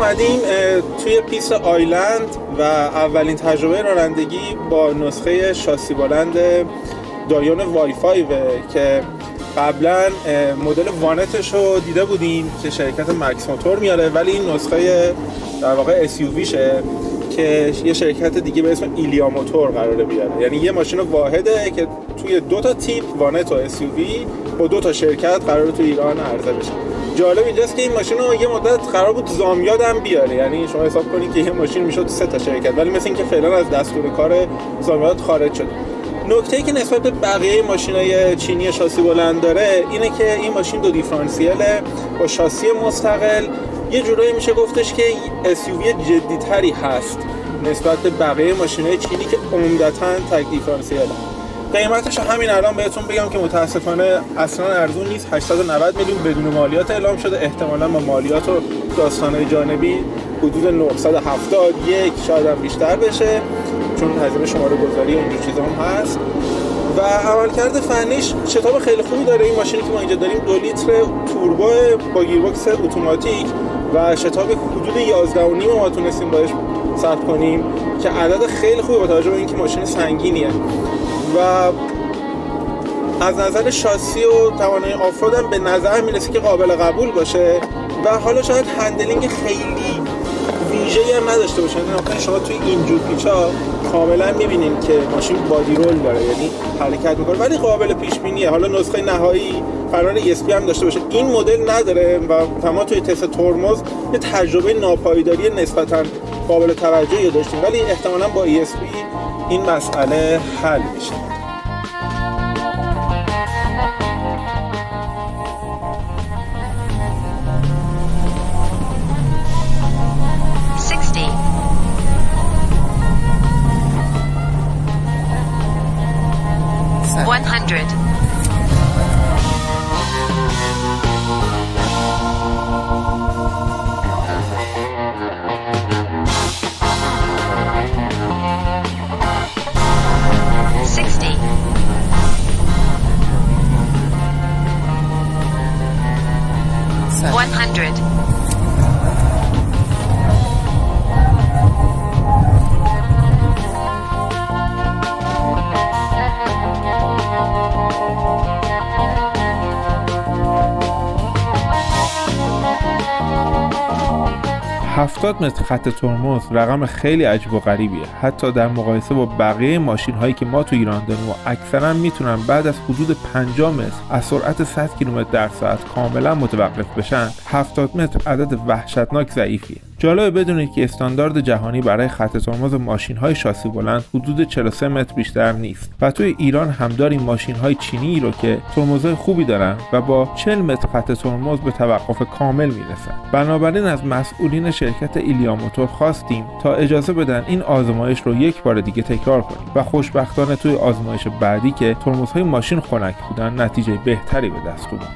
اومدیم توی پیست آیلند و اولین تجربه رانندگی با نسخه شاسی بلند دایون وای 5 که قبلا مدل وانتش رو دیده بودیم که شرکت مکس موتور میاره، ولی این نسخه در واقع SUV شه که یه شرکت دیگه به اسم ایلیا موتور قراره بیاره. یعنی یه ماشین واحده که توی دو تا تیپ وانت و SUV با دو تا شرکت قراره تو ایران عرضه بشه. جالب اینجاست که این ماشین رو یه مدت قرار بود زامیاد هم بیاره، یعنی شما حساب کنید که یه ماشین میشد 3 تا شرکت، ولی مثل اینکه فعلا از دستور کار زامیاد خارج شده. نکته‌ای که نسبت به بقیه ماشین‌های چینی شاسی بلند داره اینه که این ماشین دو دیفرانسیله با شاسی مستقل. یه جورایی میشه گفتش که SUV جدی‌تری هست نسبت به بقیه ماشین‌های چینی که عمدتاً تک دیفرانسیله. قیمتش همین الان بهتون بگم که متاسفانه اصلا ارزون نیست. 890 میلیون بدون مالیات اعلام شده، احتمالاً با مالیات و داستان‌های جانبی حدود 971 شاید هم بیشتر بشه، چون هزینه شماره گذاری و اینجور چیزا هم هست. و عملکرد فنیش شتاب خیلی خوبی داره. این ماشینی که ما اینجا داریم 2 لیتر توربو با گیربکس اتوماتیک و شتاب حدود 11.5 ما تونستیم باهاش ثبت کنیم که عدد خیلی خوبه با توجه به اینکه ماشین سنگینیه. و از نظر شاسی و توانایی آفرود هم به نظر میرسه که قابل قبول باشه و حالا شاید هندلینگ خیلی ویژه‌ای هم نداشته باشه. مثلا شما توی اینجور پیچا کاملا می‌بینید که ماشین بادی رول داره، یعنی حرکت می‌کنه، ولی قابل پیش بینیه. حالا نسخه نهایی قرار ESP هم داشته باشه، این مدل نداره و تمام توی تست ترمز یه تجربه ناپایداری نسبتاً قابل توجهی داشتیم، ولی احتمالاً با ESP این مسئله حل میشه. هفتاد متر خط ترمز رقم خیلی عجیب و غریبیه، حتی در مقایسه با بقیه ماشین هایی که ما تو ایران داریم و اکثرا میتونن بعد از حدود 50 متر از سرعت 100 کیلومتر در ساعت کاملا متوقف بشن. 70 متر عدد وحشتناک ضعیفیه. جالبه بدونید که استاندارد جهانی برای خط ترمز ماشین های شاسی بلند حدود 43 متر بیشتر نیست و توی ایران هم داریم ماشین های چینی رو که ترمزهای خوبی دارن و با 40 متر خط ترمز به توقف کامل میرسن. بنابراین از مسئولین شرکت ایلیا موتور خواستیم تا اجازه بدن این آزمایش رو یک بار دیگه تکرار کنیم و خوشبختانه توی آزمایش بعدی که ترمزهای ماشین خنک بودن نتیجه بهتری به دست اومد.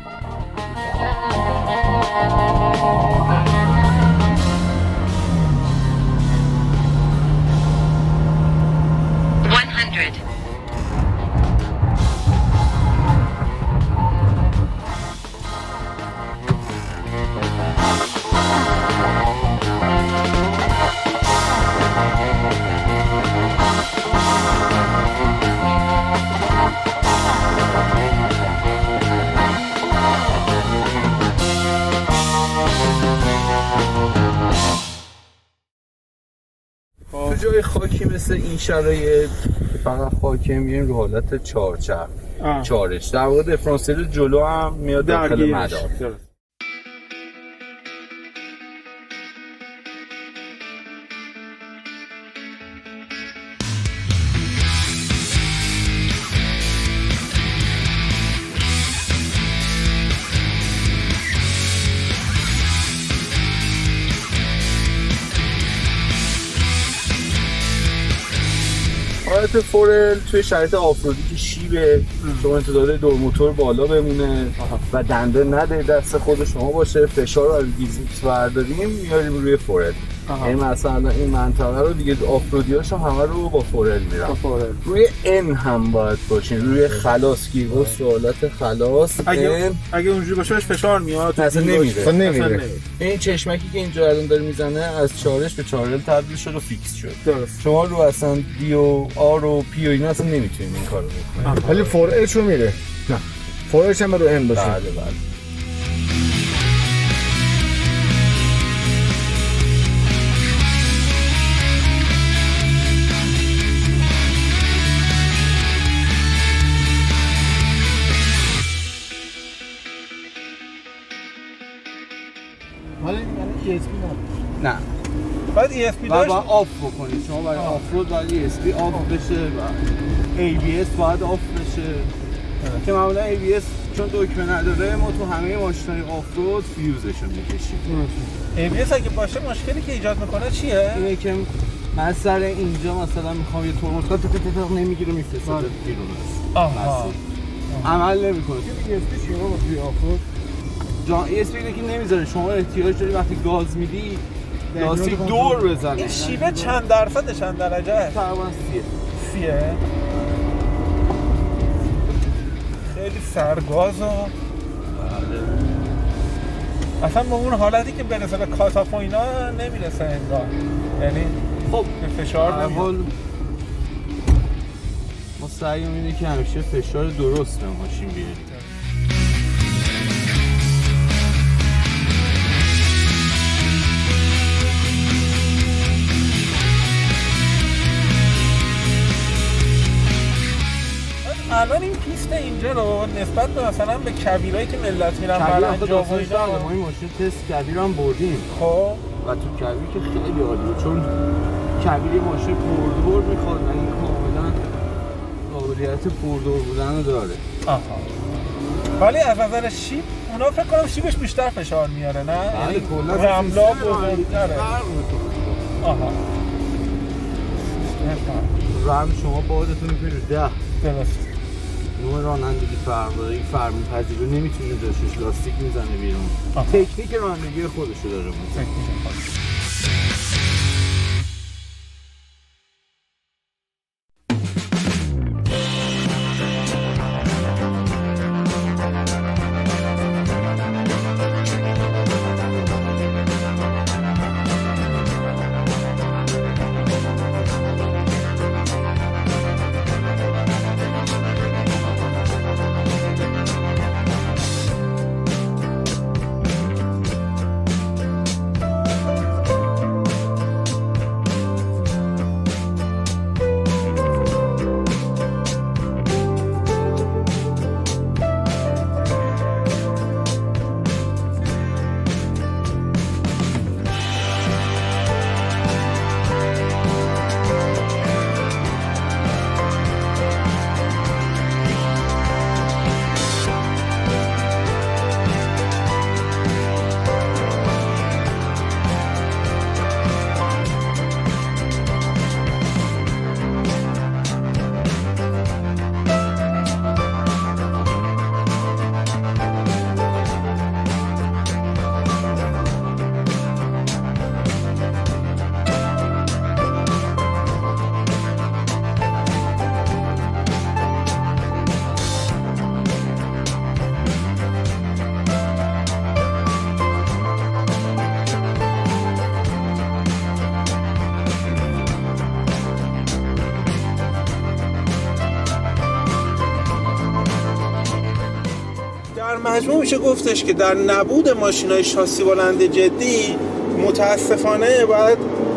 تو جای خاکی مثل این شرایط فقط خاکی میگیم رو حالت چارچرخ در واقع دیفرانسیل جلو هم میاد داخل مدار. حالت فورل توی شرایط آفرودی که شیبه شما انتظار دور موتور بالا بمونه و دنده نده دست خود شما باشه، فشار رو از گیزیکس برداریم میاریم روی فورل. این مثلا این منطقه رو دیگه آفرودیاشو همه رو با فورل میرن. روی ان هم باید باشین، روی خلاص گیرگوست و حالت خلاص. اگه اونجوری باشه فشار میاد اصلا نمیره. این چشمکی که اینجا الان داره میزنه از چارش به چارل تبدیل شد و فیکس شد. درست. شما رو اصلا دی و آر و پی و اینا اصلا نمیتونید این کارو بکنید. ولی فورلش رو میره. نه. فورلش هم رو ان باشه. بله. ولی یعنی ESP نه. بعد ESP باید آف بکنید. شما برای آفرود باید ESP آف بشه و ABS باید آف بشه. که معمولا ABS چون دکمه نداره ما تو همه ماشینای آفرود فیوزشو میکشیم. ABS اگه باشه مشکلی که ایجاد میکنه چیه؟ اینه که من سر اینجا مثلا میخوام یه ترمز تق نمیگیره میفرسته بیرون. عمل نمیکنه. ESP چیه با توی آفرود؟ جان ESP اینه که نمیذاره شما احتیاج داری وقتی گاز میدی لاستیک دور بزنه. این شیوه چند درصد چند درجه؟ تقریبا 30. خیلی سرگاز و اصلا با اون حالتی که برسه به کاتاپ و اینا نمیرسه انگار. یعنی خب به فشار نمیاد. ما سعیمون اینه که همیشه فشار درست به ماشین بیاریم. الان این پیست اینجا رو نسبت به مثلا به کویرایی که ملت میرن برای انجام و اینا ما این ماشین تست کویر هم بردیم. خب و تو کویر که خیلی عالیه چون کویر ماشین پردور میخواد و این کاملا قابلیت پردور بودن رو داره. ولی از نظر شیب اونا فکر کنم شیبش بیشتر فشار میاره نه؟ بله کلا رملا بزرگتره. رم شما بادتون میکنید 10 درست. نوع رانندگی فرق داره. این فرق میپذیره نمیتونه داشتش لاستیک میزنه بیرون. تکنیک رانندگی خودشو داره. مجموع میشه گفتش که در نبود ماشین‌های شاسی بلند جدی متاسفانه باید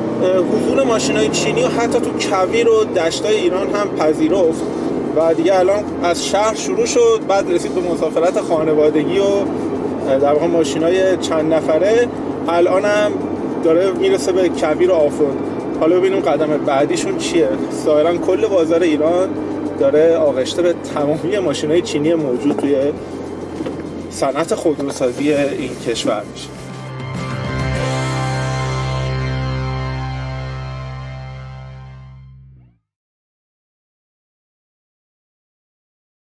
حضور ماشین‌های چینی و حتی تو کویر و دشتای ایران هم پذیرفت و دیگه الان از شهر شروع شد بعد رسید به مسافرت خانوادگی و در واقع ماشین‌های چند نفره الان هم داره میرسه به کویر و آفرود. حالا ببینیم قدم بعدیشون چیه. ظاهراً کل بازار ایران داره آغشته به تمامی ماشین‌های چینی موجود توی صنعت خودروسازی این کشور میشه.